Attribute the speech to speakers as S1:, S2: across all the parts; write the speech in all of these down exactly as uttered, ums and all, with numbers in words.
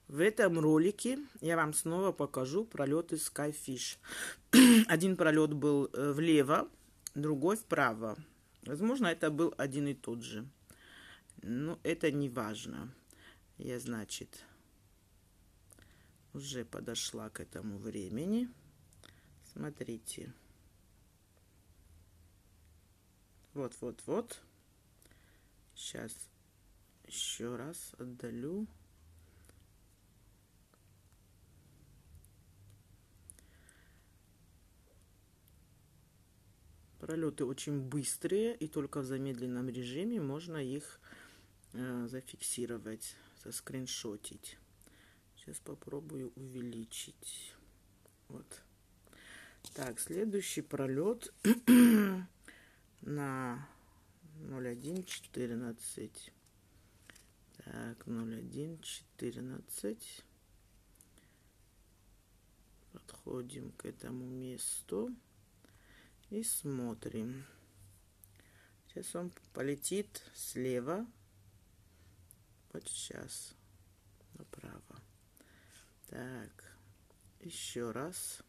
S1: В этом ролике я вам снова покажу пролеты Skyfish. Один пролет был влево, другой вправо. Возможно, это был один и тот же. Но это не важно. Я, значит, уже подошла к этому времени. Смотрите. Вот, вот, вот. Сейчас еще раз отдалю. Пролеты очень быстрые, и только в замедленном режиме можно их э, зафиксировать, заскриншотить. Сейчас попробую увеличить. Вот. Так, следующий пролет на ноль один четырнадцать. Так, ноль один четырнадцать. Подходим к этому месту. И смотрим. Сейчас он полетит слева. Вот сейчас. Направо. Так. Еще раз.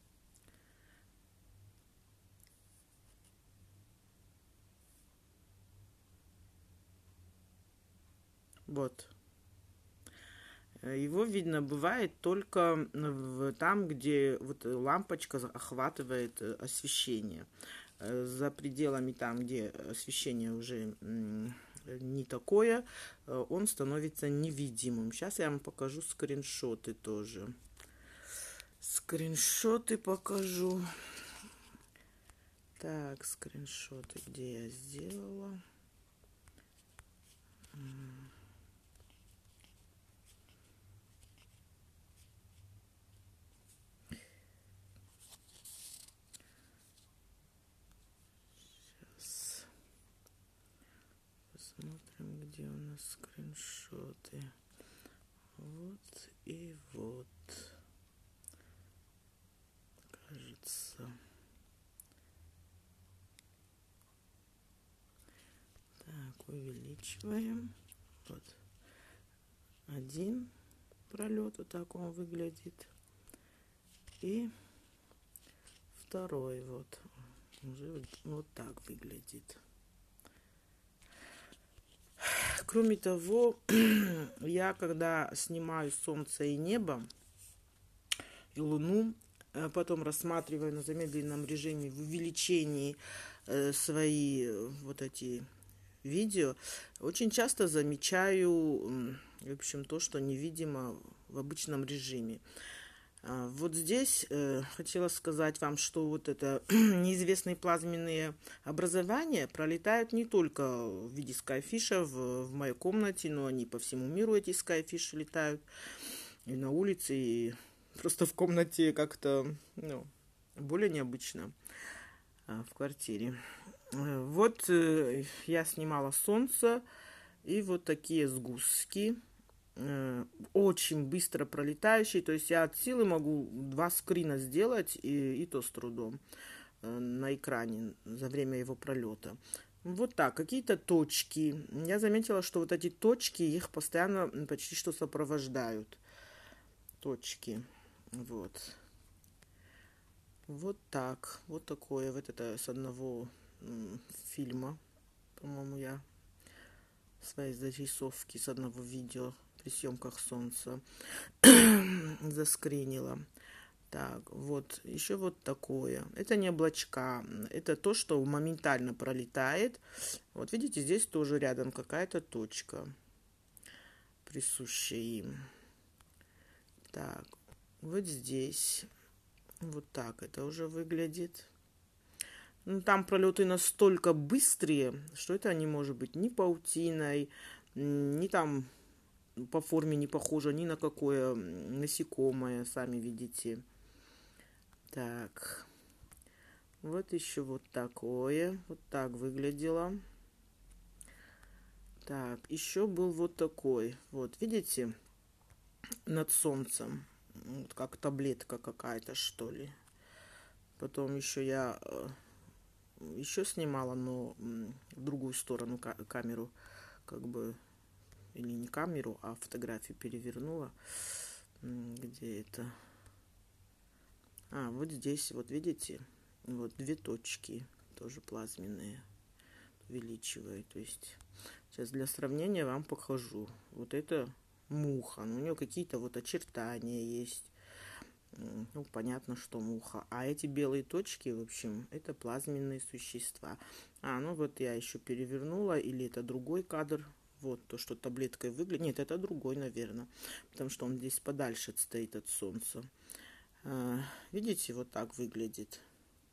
S1: Вот. Его видно бывает только в, там, где вот лампочка охватывает освещение. За пределами там, где освещение уже не такое, он становится невидимым. Сейчас я вам покажу скриншоты тоже. Скриншоты покажу. Так, скриншоты, где я сделала. Посмотрим, где у нас скриншоты. Вот и вот. Кажется. Так, увеличиваем. Вот. Один пролет, вот так он выглядит. И второй вот. Уже вот так выглядит. Кроме того, я когда снимаю солнце и небо, и луну, потом рассматриваю на замедленном режиме в увеличении э, свои вот эти видео, очень часто замечаю, в общем, то, что невидимо в обычном режиме. Вот здесь э, хотела сказать вам, что вот это неизвестные плазменные образования пролетают не только в виде скайфиша в, в моей комнате, но они по всему миру, эти скайфиши летают, и на улице, и просто в комнате как-то, ну, более необычно а, в квартире. Вот э, я снимала солнце, и вот такие сгустки. Очень быстро пролетающий, то есть я от силы могу два скрина сделать, и, и то с трудом на экране за время его пролета. Вот так, какие-то точки. Я заметила, что вот эти точки, их постоянно почти что сопровождают. Точки. Вот. Вот так. Вот такое. Вот это с одного фильма. По-моему, я своей зарисовки с одного видео при съемках солнца заскринила. Так, вот, еще вот такое. Это не облачка, это то, что моментально пролетает. Вот, видите, здесь тоже рядом какая-то точка, присущая им. Так, вот здесь, вот так это уже выглядит. Ну, там пролеты настолько быстрые, что это не может быть ни паутиной, ни там по форме не похоже ни на какое насекомое, сами видите. Так, вот еще вот такое, вот так выглядело. Так, еще был вот такой, вот видите, над солнцем, вот как таблетка какая-то, что ли. Потом еще я еще снимала, но в другую сторону камеру как бы или не камеру, а фотографию перевернула. Где это? А, вот здесь, вот видите, вот две точки, тоже плазменные, увеличиваю. То есть сейчас для сравнения вам покажу. Вот это муха, ну, у нее какие-то вот очертания есть. Ну, понятно, что муха. А эти белые точки, в общем, это плазменные существа. А, ну вот я еще перевернула, или это другой кадр. Вот то, что таблеткой выглядит. Нет, это другой, наверное, потому что он здесь подальше стоит от солнца. А, видите, вот так выглядит.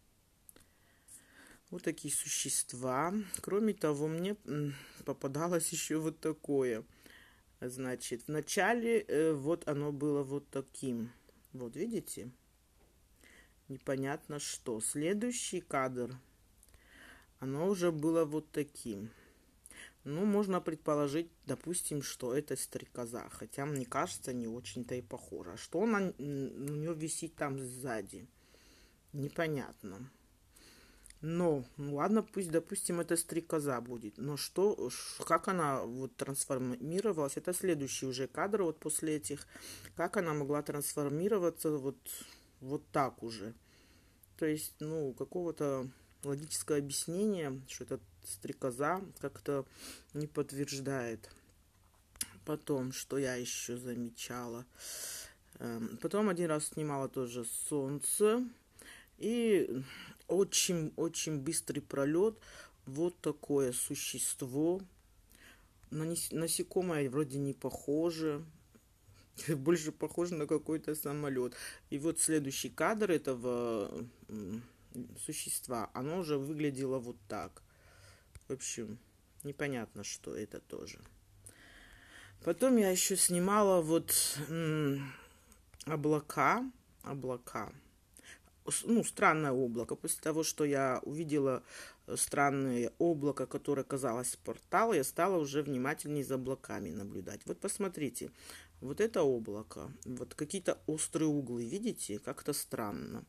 S1: Вот такие существа. Кроме того, мне попадалось еще вот такое. Значит, вначале э, вот оно было вот таким. Вот, видите? Непонятно что. Следующий кадр, оно уже было вот таким. Ну, можно предположить, допустим, что это стрекоза. Хотя, мне кажется, не очень-то и похоже. А что она, у нее висит там сзади? Непонятно. Но, ну ладно, пусть, допустим, это стрекоза будет. Но что, как она вот трансформировалась, это следующий уже кадр вот после этих. Как она могла трансформироваться вот, вот так уже. То есть, ну, какого-то логического объяснения, что это стрекоза, как-то не подтверждает. Потом, что я еще замечала. Потом один раз снимала тоже солнце. И очень-очень быстрый пролет. Вот такое существо. Насекомое вроде не похоже. Больше похоже на какой-то самолет. И вот следующий кадр этого существа, оно уже выглядело вот так. В общем, непонятно, что это тоже. Потом я еще снимала вот м, облака. Облака. Ну, странное облако. После того, что я увидела странное облако, которое казалось порталом, я стала уже внимательнее за облаками наблюдать. Вот посмотрите, вот это облако, вот какие-то острые углы, видите, как-то странно.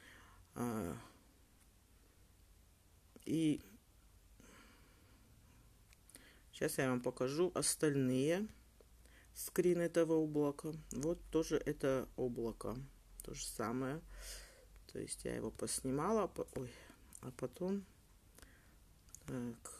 S1: И сейчас я вам покажу остальные скрины этого облака. Вот тоже это облако, то же самое. То есть я его поснимала, ой, а потом так,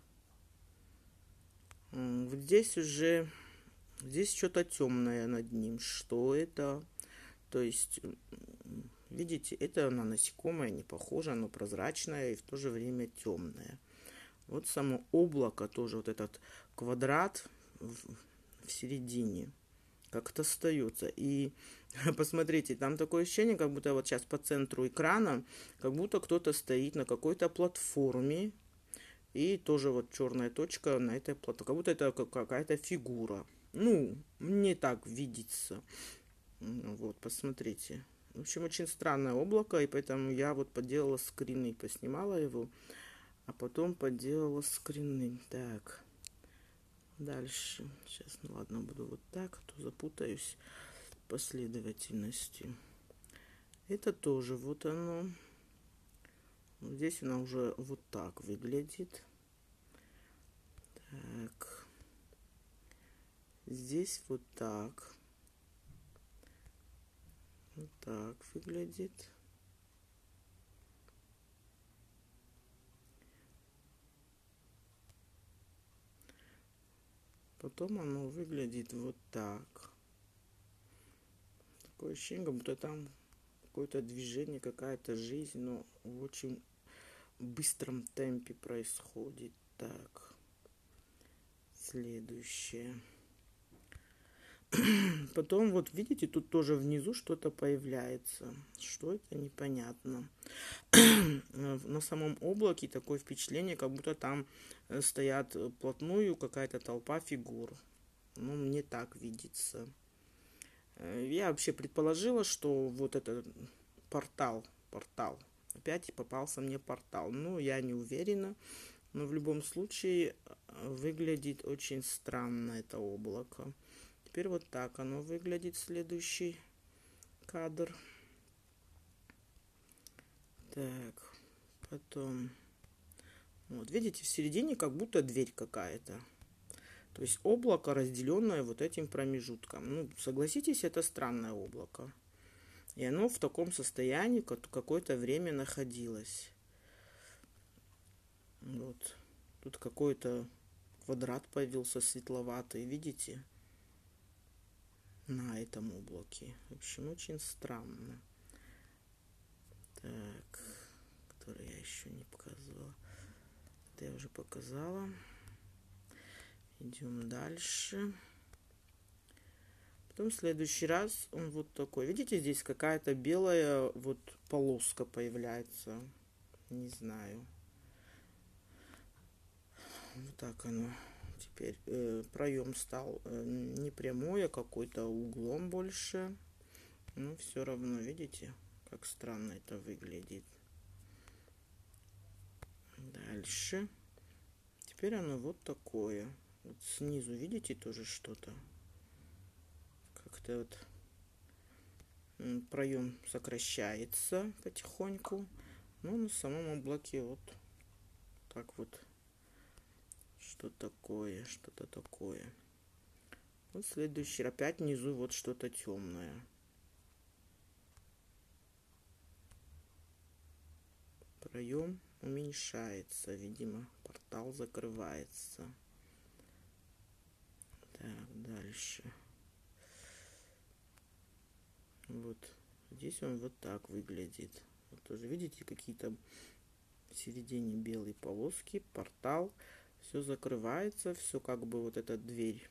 S1: вот здесь уже, здесь что-то темное над ним. Что это? То есть, видите, это на насекомое не похоже, оно прозрачное и в то же время темное. Вот само облако тоже, вот этот квадрат в, в середине как-то остается. И посмотрите, там такое ощущение, как будто вот сейчас по центру экрана, как будто кто-то стоит на какой-то платформе. И тоже вот черная точка на этой платформе. Как будто это какая-то фигура. Ну, мне так видится. Вот, посмотрите. В общем, очень странное облако. И поэтому я вот поделала скрины, поснимала его. А потом поделала скрины. Так. Дальше. Сейчас, ну ладно, буду вот так, а то запутаюсь в последовательности. Это тоже вот оно. Здесь она уже вот так выглядит. Так. Здесь вот так. Вот так выглядит. Потом оно выглядит вот так. Такое ощущение, как будто там какое-то движение, какая-то жизнь, но в очень быстром темпе происходит. Так. Следующее. Потом вот видите, тут тоже внизу что-то появляется. Что это, непонятно. На самом облаке такое впечатление, как будто там стоят вплотную какая-то толпа фигур. Ну, мне так видится. Я вообще предположила, что вот это портал, портал. Опять попался мне портал. Ну, я не уверена. Но в любом случае выглядит очень странно это облако. Теперь вот так оно выглядит, следующий кадр. Так, потом, вот видите, в середине как будто дверь какая-то. То есть облако, разделенное вот этим промежутком. Ну, согласитесь, это странное облако. И оно в таком состоянии какое-то время находилось. Вот. Тут какой-то квадрат появился светловатый, видите? На этом облаке. В общем, очень странно. Так, который я еще не показывала. Это я уже показала. Идем дальше. Потом в следующий раз он вот такой. Видите, здесь какая-то белая вот полоска появляется. Не знаю. Вот так оно. Теперь э, проем стал э, не прямой, а какой-то углом больше. Но все равно, видите, как странно это выглядит. Дальше. Теперь оно вот такое. Вот снизу, видите, тоже что-то. Как-то вот проем сокращается потихоньку. Но на самом облаке вот так вот. Что такое, что-то такое. Вот следующий, опять внизу вот что-то темное. Проем уменьшается, видимо, портал закрывается. Так, дальше. Вот здесь он вот так выглядит. Вот тоже видите, какие-то в середине белые полоски, портал. Все закрывается, все как бы вот эта дверь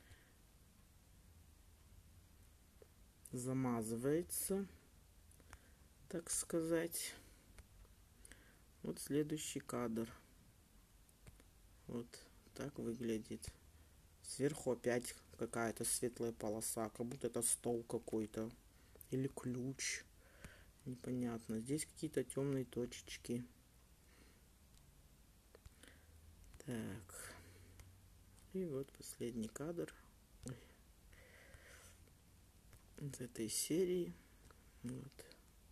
S1: замазывается, так сказать. Вот следующий кадр. Вот так выглядит. Сверху опять какая-то светлая полоса, как будто это стол какой-то или ключ. Непонятно. Здесь какие-то темные точечки. Так. И вот последний кадр из этой серии. Вот.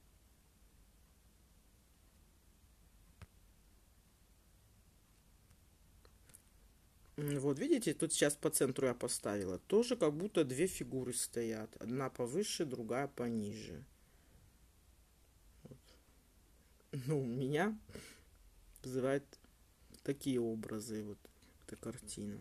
S1: Вот, видите, тут сейчас по центру я поставила. Тоже как будто две фигуры стоят. Одна повыше, другая пониже. Вот. Ну, меня вызывает такие образы, вот эта картина.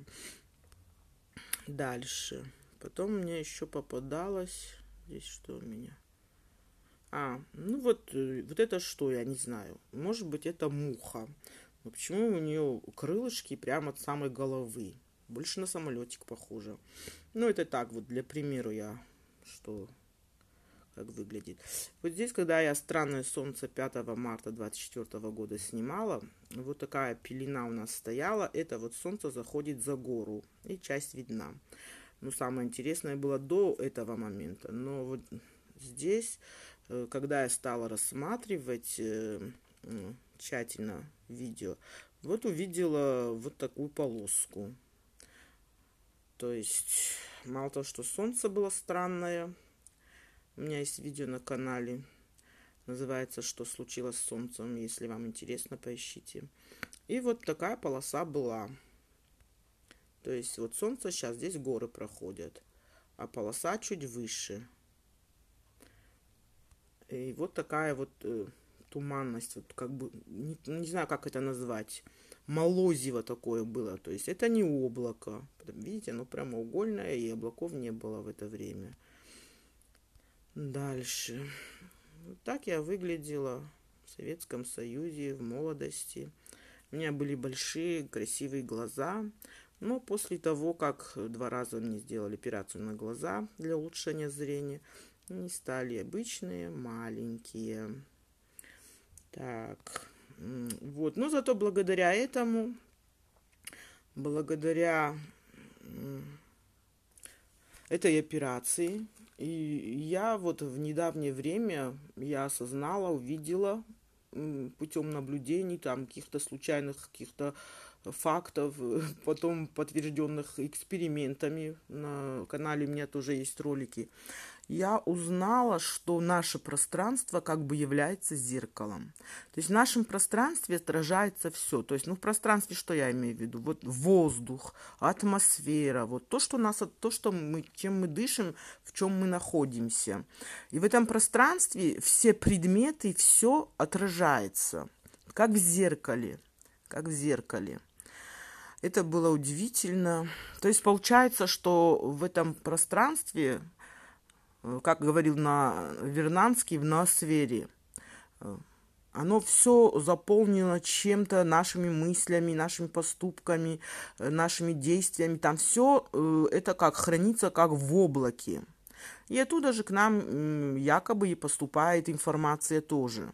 S1: Дальше. Потом мне еще попадалось. Здесь что у меня? А, ну вот, вот это что, я не знаю. Может быть, это муха. Но почему у нее крылышки прямо от самой головы? Больше на самолетик похоже. Ну, это так вот, для примера я, что, как выглядит. Вот здесь, когда я «Странное солнце» пятого марта двадцать четвёртого года снимала, вот такая пелена у нас стояла. Это вот солнце заходит за гору, и часть видна. Ну, самое интересное было до этого момента. Но вот здесь, когда я стала рассматривать тщательно видео, вот увидела вот такую полоску. То есть, мало того, что солнце было странное, у меня есть видео на канале, называется «Что случилось с солнцем», если вам интересно, поищите. И вот такая полоса была. То есть, вот солнце сейчас, здесь горы проходят, а полоса чуть выше. И вот такая вот э, туманность, вот как бы, не, не знаю, как это назвать, молозиво такое было. То есть это не облако. Видите, оно прямоугольное, и облаков не было в это время. Дальше. Вот так я выглядела в Советском Союзе, в молодости. У меня были большие, красивые глаза. Но после того, как два раза мне сделали операцию на глаза для улучшения зрения, они стали обычные, маленькие. Так, вот. Но зато благодаря этому, благодаря этой операции, и я вот в недавнее время я осознала, увидела путем наблюдений, там, каких-то случайных, каких-то фактов, потом подтвержденных экспериментами. На канале у меня тоже есть ролики. Я узнала, что наше пространство как бы является зеркалом. То есть в нашем пространстве отражается все. То есть, ну, в пространстве, что я имею в виду? Вот воздух, атмосфера, вот то, что нас, то, что мы, чем мы дышим, в чем мы находимся. И в этом пространстве все предметы, все отражается, как в зеркале, как в зеркале. Это было удивительно. То есть получается, что в этом пространстве, как говорил на Вернадский, в ноосфере, оно все заполнено чем-то, нашими мыслями, нашими поступками, нашими действиями. Там все это как хранится, как в облаке. И оттуда же к нам якобы и поступает информация тоже.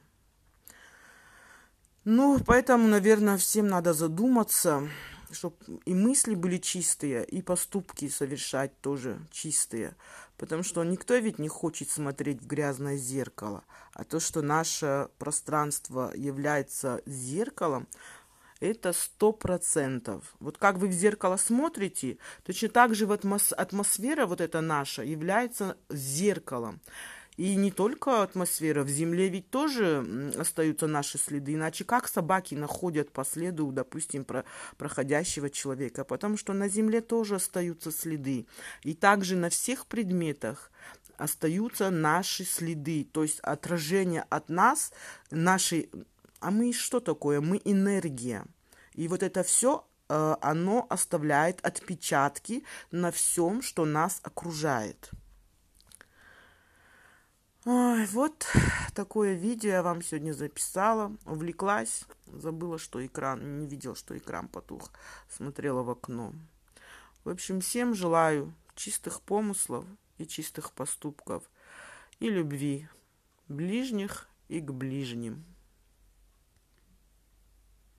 S1: Ну, поэтому, наверное, всем надо задуматься, чтобы и мысли были чистые, и поступки совершать тоже чистые. Потому что никто ведь не хочет смотреть в грязное зеркало. А то, что наше пространство является зеркалом, это сто процентов. Вот как вы в зеркало смотрите, точно так же вот атмосфера вот эта наша является зеркалом. И не только атмосфера, в земле ведь тоже остаются наши следы. Иначе как собаки находят по следу, допустим, про проходящего человека? Потому что на земле тоже остаются следы. И также на всех предметах остаются наши следы. То есть отражение от нас, нашей... А мы что такое? Мы энергия. И вот это все, оно оставляет отпечатки на всем, что нас окружает. Ой, вот такое видео я вам сегодня записала. Увлеклась, забыла, что экран, не видела, что экран потух. Смотрела в окно. В общем, всем желаю чистых помыслов и чистых поступков. И любви ближних и к ближним.